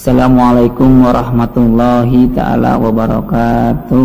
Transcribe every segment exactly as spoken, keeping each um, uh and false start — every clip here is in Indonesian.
Assalamualaikum warahmatullahi ta'ala wabarakatuh.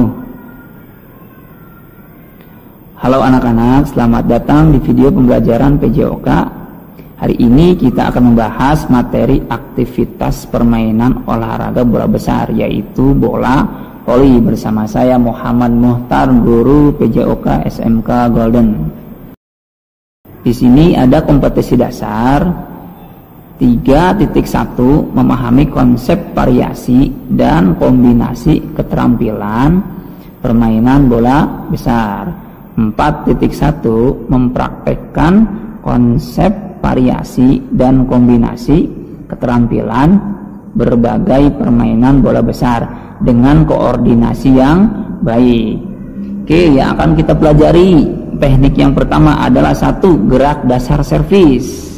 Halo anak-anak, selamat datang di video pembelajaran P J O K. Hari ini kita akan membahas materi aktivitas permainan olahraga bola besar, yaitu bola voli, bersama saya Muhammad Muhtar, guru P J O K S M K Golden. Di sini ada kompetisi dasar tiga titik satu, memahami konsep variasi dan kombinasi keterampilan permainan bola besar. Empat titik satu, mempraktekkan konsep variasi dan kombinasi keterampilan berbagai permainan bola besar dengan koordinasi yang baik. Oke, yang akan kita pelajari teknik yang pertama adalah satu, gerak dasar servis.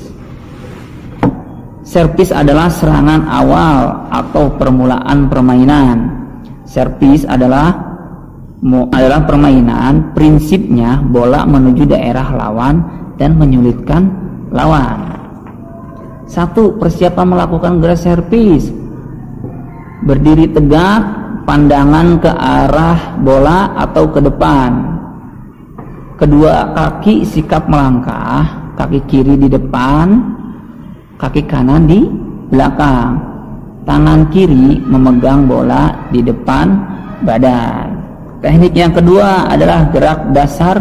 Servis adalah serangan awal atau permulaan permainan. Servis adalah adalah permainan, prinsipnya bola menuju daerah lawan dan menyulitkan lawan. Satu, persiapan melakukan gerak servis. Berdiri tegak, pandangan ke arah bola atau ke depan. Kedua kaki sikap melangkah, kaki kiri di depan, kaki kanan di belakang. Tangan kiri memegang bola di depan badan. Teknik yang kedua adalah gerak dasar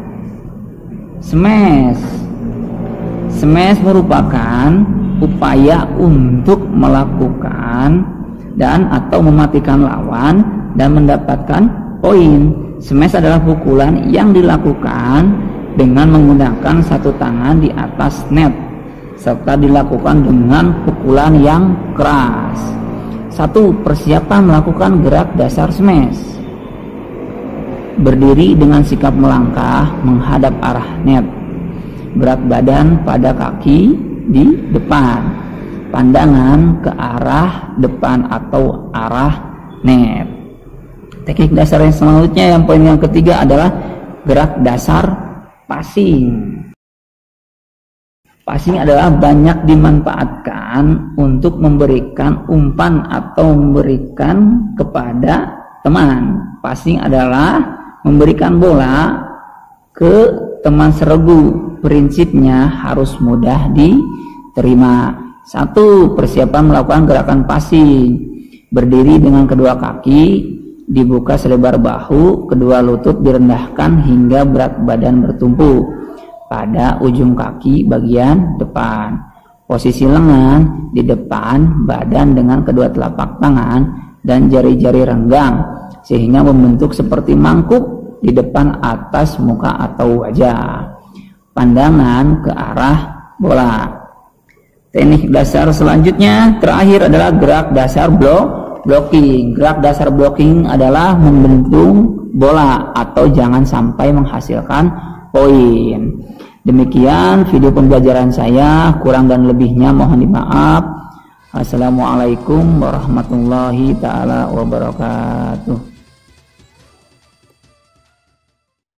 smash. Smash merupakan upaya untuk melakukan dan atau mematikan lawan dan mendapatkan poin. Smash adalah pukulan yang dilakukan dengan menggunakan satu tangan di atas net, serta dilakukan dengan pukulan yang keras. Satu, persiapan melakukan gerak dasar smash. Berdiri dengan sikap melangkah menghadap arah net. Berat badan pada kaki di depan. Pandangan ke arah depan atau arah net. Teknik dasar yang selanjutnya, yang poin yang ketiga adalah gerak dasar passing. Passing adalah banyak dimanfaatkan untuk memberikan umpan atau memberikan kepada teman. Passing adalah memberikan bola ke teman seregu. Prinsipnya harus mudah diterima. Satu, persiapan melakukan gerakan passing. Berdiri dengan kedua kaki dibuka selebar bahu, kedua lutut direndahkan hingga berat badan bertumpu pada ujung kaki bagian depan. Posisi lengan di depan badan dengan kedua telapak tangan dan jari-jari renggang sehingga membentuk seperti mangkuk di depan atas muka atau wajah. Pandangan ke arah bola. Teknik dasar selanjutnya terakhir adalah gerak dasar block blocking. Gerak dasar blocking adalah membendung bola atau jangan sampai menghasilkan poin. Demikian video pembelajaran saya, kurang dan lebihnya mohon dimaaf. Assalamualaikum warahmatullahi ta'ala wabarakatuh.